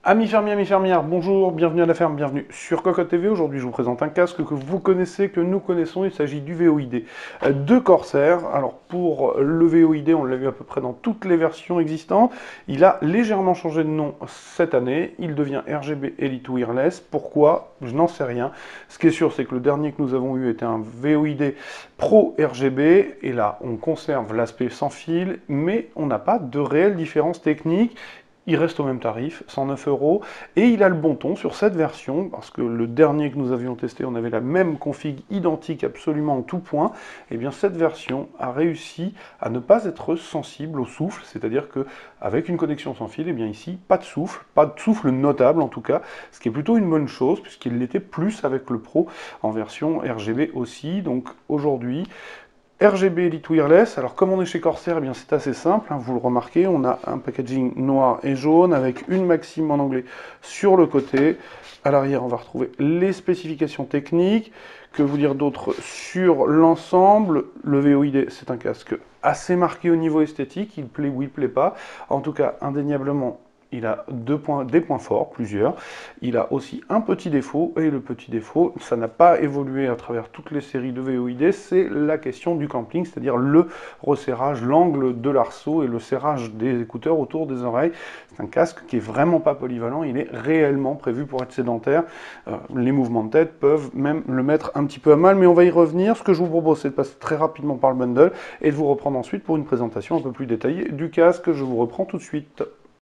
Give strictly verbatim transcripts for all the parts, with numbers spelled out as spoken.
Amis fermiers, amis fermières, bonjour, bienvenue à la ferme, bienvenue sur Cocotte T V. Aujourd'hui, je vous présente un casque que vous connaissez, que nous connaissons. Il s'agit du V O I D euh, de Corsair. Alors, pour le V O I D, on l'a vu à peu près dans toutes les versions existantes. Il a légèrement changé de nom cette année. Il devient R G B Elite Wireless. Pourquoi? Je n'en sais rien. Ce qui est sûr, c'est que le dernier que nous avons eu était un V O I D Pro R G B. Et là, on conserve l'aspect sans fil, mais on n'a pas de réelle différence technique. Il reste au même tarif, cent neuf euros, et il a le bon ton sur cette version, parce que le dernier que nous avions testé, on avait la même config identique absolument en tout point. Et bien cette version a réussi à ne pas être sensible au souffle, c'est-à-dire que avec une connexion sans fil, et bien ici, pas de souffle, pas de souffle notable en tout cas, ce qui est plutôt une bonne chose, puisqu'il l'était plus avec le Pro en version R G B aussi. Donc aujourd'hui, R G B Elite Wireless. Alors comme on est chez Corsair, eh bien c'est assez simple, hein, vous le remarquez, on a un packaging noir et jaune avec une maxime en anglais sur le côté. À l'arrière, on va retrouver les spécifications techniques. Que vous dire d'autre sur l'ensemble? Le V O I D, c'est un casque assez marqué au niveau esthétique, il plaît ou il plaît pas. En tout cas, indéniablement, il a deux points, des points forts, plusieurs. Il a aussi un petit défaut, et le petit défaut, ça n'a pas évolué à travers toutes les séries de V O I D, c'est la question du clamping, c'est-à-dire le resserrage, l'angle de l'arceau et le serrage des écouteurs autour des oreilles. C'est un casque qui est vraiment pas polyvalent, il est réellement prévu pour être sédentaire. Euh, les mouvements de tête peuvent même le mettre un petit peu à mal, mais on va y revenir. Ce que je vous propose, c'est de passer très rapidement par le bundle et de vous reprendre ensuite pour une présentation un peu plus détaillée du casque. Je vous reprends tout de suite.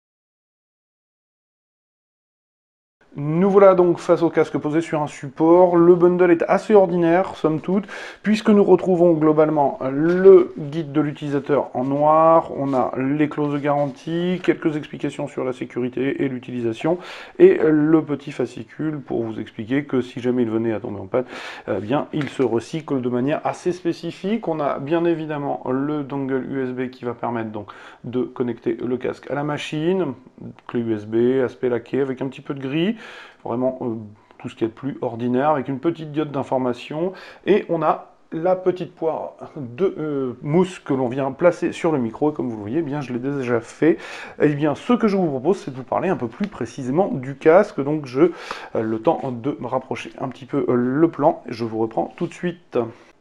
Nous voilà donc face au casque posé sur un support. Le bundle est assez ordinaire, somme toute, puisque nous retrouvons globalement le guide de l'utilisateur en noir, on a les clauses de garantie, quelques explications sur la sécurité et l'utilisation, et le petit fascicule pour vous expliquer que si jamais il venait à tomber en panne, eh bien, il se recycle de manière assez spécifique. On a bien évidemment le dongle U S B qui va permettre donc de connecter le casque à la machine, clé U S B, aspect laqué avec un petit peu de gris. Vraiment euh, tout ce qui est de plus ordinaire, avec une petite diode d'information. Et on a la petite poire de euh, mousse que l'on vient placer sur le micro. Et comme vous le voyez, eh bien, je l'ai déjà fait. Et bien, ce que je vous propose, c'est de vous parler un peu plus précisément du casque. Donc, je, euh, le temps de me rapprocher un petit peu euh, le plan. Je vous reprends tout de suite.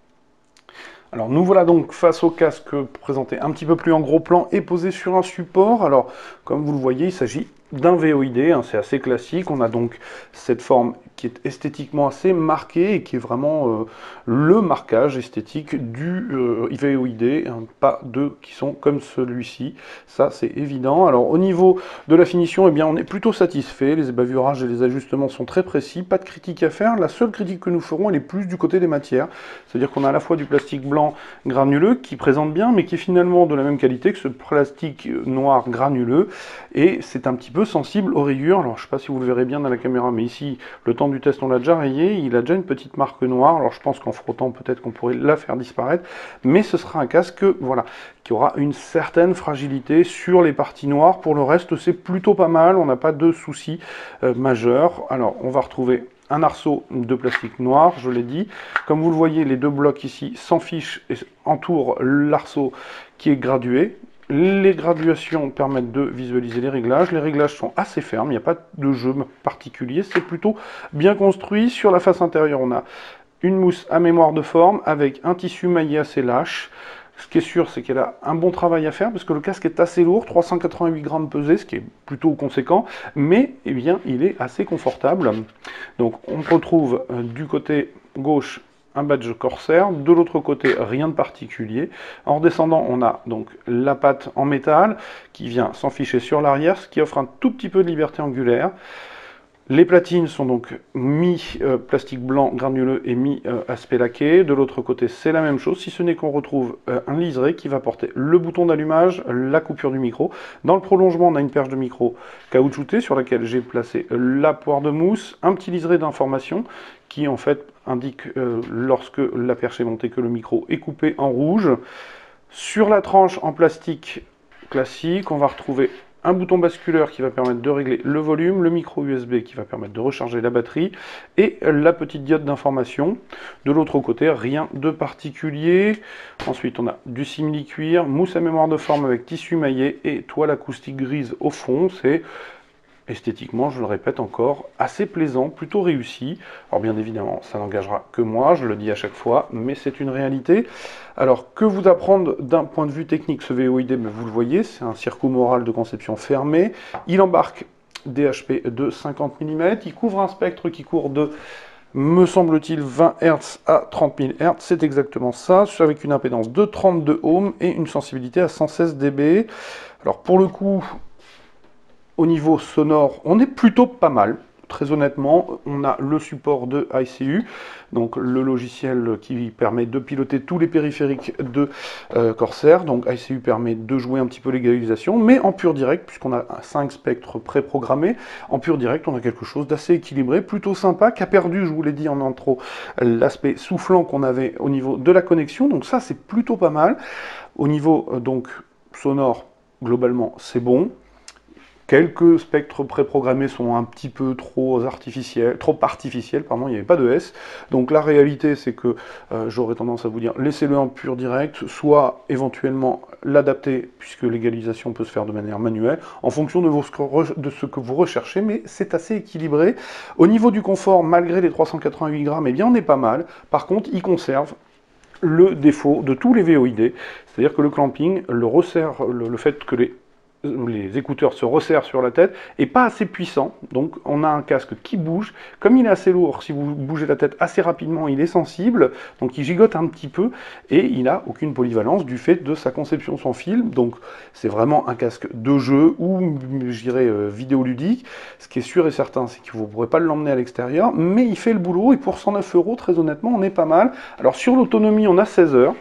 Alors nous voilà donc face au casque présenté un petit peu plus en gros plan et posé sur un support. Alors comme vous le voyez, il s'agit d'un V O I D, hein, c'est assez classique. On a donc cette forme qui est esthétiquement assez marquée et qui est vraiment euh, le marquage esthétique du euh, V O I D, hein, pas deux qui sont comme celui-ci, ça c'est évident. Alors au niveau de la finition, eh bien, on est plutôt satisfait, les bavurages et les ajustements sont très précis, pas de critique à faire. La seule critique que nous ferons, elle est plus du côté des matières, c'est-à-dire qu'on a à la fois du plastique blanc granuleux qui présente bien, mais qui est finalement de la même qualité que ce plastique noir granuleux, et c'est un petit peu sensible aux rayures. Alors je ne sais pas si vous le verrez bien dans la caméra, mais ici, le temps du test, on l'a déjà rayé, il a déjà une petite marque noire. Alors je pense qu'en frottant, peut-être qu'on pourrait la faire disparaître, mais ce sera un casque, voilà, qui aura une certaine fragilité sur les parties noires. Pour le reste, c'est plutôt pas mal, on n'a pas de soucis euh, majeurs. Alors on va retrouver un arceau de plastique noir, je l'ai dit. Comme vous le voyez, les deux blocs ici s'en fichent et entourent l'arceau qui est gradué. Les graduations permettent de visualiser les réglages. Les réglages sont assez fermes, il n'y a pas de jeu particulier, c'est plutôt bien construit. Sur la face intérieure, on a une mousse à mémoire de forme avec un tissu maillé assez lâche. Ce qui est sûr, c'est qu'elle a un bon travail à faire, parce que le casque est assez lourd, trois cent quatre-vingt-huit grammes pesés, ce qui est plutôt conséquent, mais eh bien, il est assez confortable. Donc on retrouve euh, du côté gauche un badge Corsair, de l'autre côté rien de particulier. En redescendant, on a donc la patte en métal qui vient s'enficher sur l'arrière, ce qui offre un tout petit peu de liberté angulaire. Les platines sont donc mi-plastique blanc granuleux et mi-aspect laqué. De l'autre côté, c'est la même chose, si ce n'est qu'on retrouve un liseré qui va porter le bouton d'allumage, la coupure du micro. Dans le prolongement, on a une perche de micro caoutchoutée sur laquelle j'ai placé la poire de mousse, un petit liseré d'information qui en fait indique euh, lorsque la perche est montée que le micro est coupé en rouge. Sur la tranche en plastique classique, on va retrouver un bouton basculeur qui va permettre de régler le volume, le micro U S B qui va permettre de recharger la batterie et la petite diode d'information. De l'autre côté, rien de particulier. Ensuite, on a du simili-cuir, mousse à mémoire de forme avec tissu maillé et toile acoustique grise au fond. C'est esthétiquement, je le répète encore, assez plaisant, plutôt réussi. Alors bien évidemment, ça n'engagera que moi, je le dis à chaque fois, mais c'est une réalité. Alors, que vous apprendre d'un point de vue technique ce V O I D? Ben, vous le voyez, c'est un circumoral de conception fermée. Il embarque D H P de cinquante millimètres, il couvre un spectre qui court de, me semble-t-il, vingt hertz à trente mille hertz, c'est exactement ça, avec une impédance de trente-deux ohms et une sensibilité à cent seize décibels. Alors pour le coup, au niveau sonore, on est plutôt pas mal. Très honnêtement, on a le support de I C U, donc le logiciel qui permet de piloter tous les périphériques de euh, Corsair. Donc I C U permet de jouer un petit peu l'égalisation, mais en pur direct, puisqu'on a cinq spectres préprogrammés, en pur direct, on a quelque chose d'assez équilibré, plutôt sympa, qui a perdu, je vous l'ai dit en intro, l'aspect soufflant qu'on avait au niveau de la connexion. Donc ça, c'est plutôt pas mal. Au niveau euh, donc sonore, globalement, c'est bon. Quelques spectres préprogrammés sont un petit peu trop artificiels, trop artificiels, pardon, il n'y avait pas de S. Donc la réalité, c'est que euh, j'aurais tendance à vous dire, laissez-le en pur direct, soit éventuellement l'adapter, puisque l'égalisation peut se faire de manière manuelle, en fonction de, vos, de ce que vous recherchez, mais c'est assez équilibré. Au niveau du confort, malgré les trois cent quatre-vingt-huit grammes, eh bien on est pas mal. Par contre, il conserve le défaut de tous les V O I D, c'est-à-dire que le clamping, le resserre, le, le fait que les les écouteurs se resserrent sur la tête, et pas assez puissant. Donc on a un casque qui bouge. Comme il est assez lourd, si vous bougez la tête assez rapidement, il est sensible, donc il gigote un petit peu, et il n'a aucune polyvalence du fait de sa conception sans fil. Donc c'est vraiment un casque de jeu, ou je dirais euh, vidéoludique. Ce qui est sûr et certain, c'est que vous ne pourrez pas l'emmener à l'extérieur, mais il fait le boulot, et pour cent neuf euros, très honnêtement, on est pas mal. Alors sur l'autonomie, on a seize heures.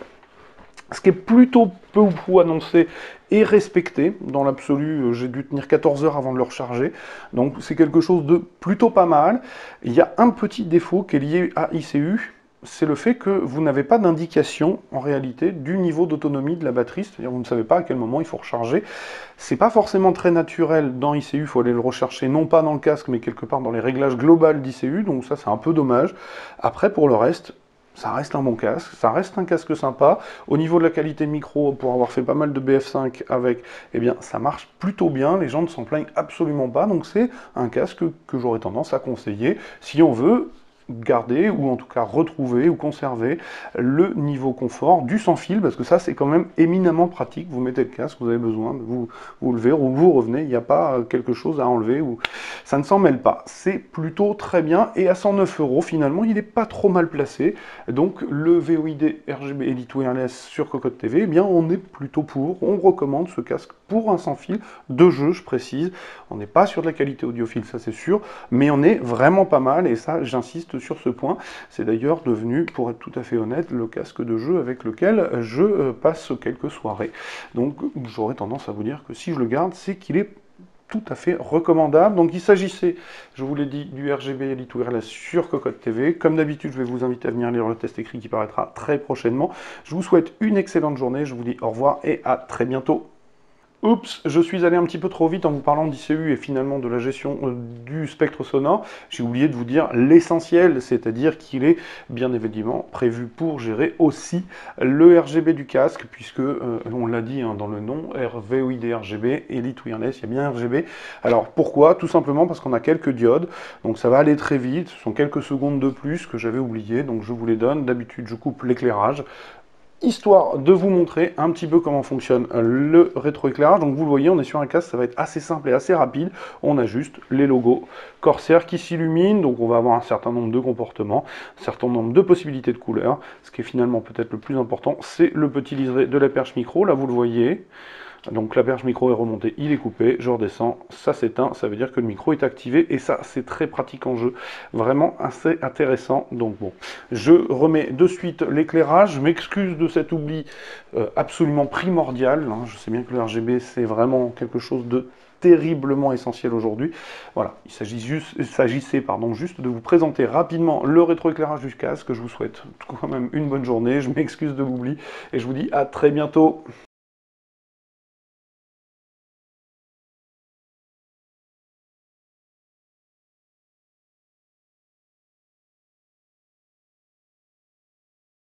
Ce qui est plutôt peu ou prou annoncé et respecté. Dans l'absolu, j'ai dû tenir quatorze heures avant de le recharger. Donc c'est quelque chose de plutôt pas mal. Il y a un petit défaut qui est lié à I C U, c'est le fait que vous n'avez pas d'indication, en réalité, du niveau d'autonomie de la batterie. C'est-à-dire vous ne savez pas à quel moment il faut recharger. C'est pas forcément très naturel dans I C U, il faut aller le rechercher, non pas dans le casque, mais quelque part dans les réglages globaux d'I C U. Donc ça, c'est un peu dommage. Après, pour le reste, ça reste un bon casque, ça reste un casque sympa. Au niveau de la qualité micro, pour avoir fait pas mal de B F cinq avec, eh bien, ça marche plutôt bien. Les gens ne s'en plaignent absolument pas. Donc c'est un casque que j'aurais tendance à conseiller si on veut garder, ou en tout cas retrouver ou conserver le niveau confort du sans fil, parce que ça c'est quand même éminemment pratique. Vous mettez le casque, vous avez besoin de vous, vous lever ou vous revenez, il n'y a pas quelque chose à enlever, ou ça ne s'en mêle pas. C'est plutôt très bien, et à cent neuf euros finalement il n'est pas trop mal placé. Donc le V O I D R G B Elite Wireless sur Cocotte T V, eh bien on est plutôt pour, on recommande ce casque pour un sans fil de jeu, je précise. On n'est pas sur de la qualité audiophile, ça c'est sûr, mais on est vraiment pas mal, et ça j'insiste sur ce point. C'est d'ailleurs devenu, pour être tout à fait honnête, le casque de jeu avec lequel je passe quelques soirées. Donc j'aurais tendance à vous dire que si je le garde, c'est qu'il est tout à fait recommandable. Donc il s'agissait, je vous l'ai dit, du R G B Elite Wireless sur Cocotte T V. Comme d'habitude, je vais vous inviter à venir lire le test écrit qui paraîtra très prochainement. Je vous souhaite une excellente journée, je vous dis au revoir et à très bientôt. Oups, je suis allé un petit peu trop vite en vous parlant d'I C U et finalement de la gestion euh, du spectre sonore. J'ai oublié de vous dire l'essentiel, c'est-à-dire qu'il est bien évidemment prévu pour gérer aussi le R G B du casque, puisque, euh, on l'a dit hein, dans le nom, V O I D R G B, Elite Wireless, il y a bien R G B. Alors pourquoi? Tout simplement parce qu'on a quelques diodes, donc ça va aller très vite, ce sont quelques secondes de plus que j'avais oublié, donc je vous les donne. D'habitude, je coupe l'éclairage, histoire de vous montrer un petit peu comment fonctionne le rétroéclairage. Donc vous le voyez, on est sur un casque, ça va être assez simple et assez rapide. On a juste les logos Corsair qui s'illuminent, donc on va avoir un certain nombre de comportements, un certain nombre de possibilités de couleurs. Ce qui est finalement peut-être le plus important, c'est le petit liseré de la perche micro, là vous le voyez. Donc la perche micro est remontée, il est coupé, je redescends, ça s'éteint, ça veut dire que le micro est activé, et ça c'est très pratique en jeu, vraiment assez intéressant. Donc bon, je remets de suite l'éclairage, je m'excuse de cet oubli euh, absolument primordial, hein. Je sais bien que le R G B c'est vraiment quelque chose de terriblement essentiel aujourd'hui. Voilà, il s'agissait pardon, juste de vous présenter rapidement le rétroéclairage du casque. Je vous souhaite quand même une bonne journée, je m'excuse de l'oubli, et je vous dis à très bientôt.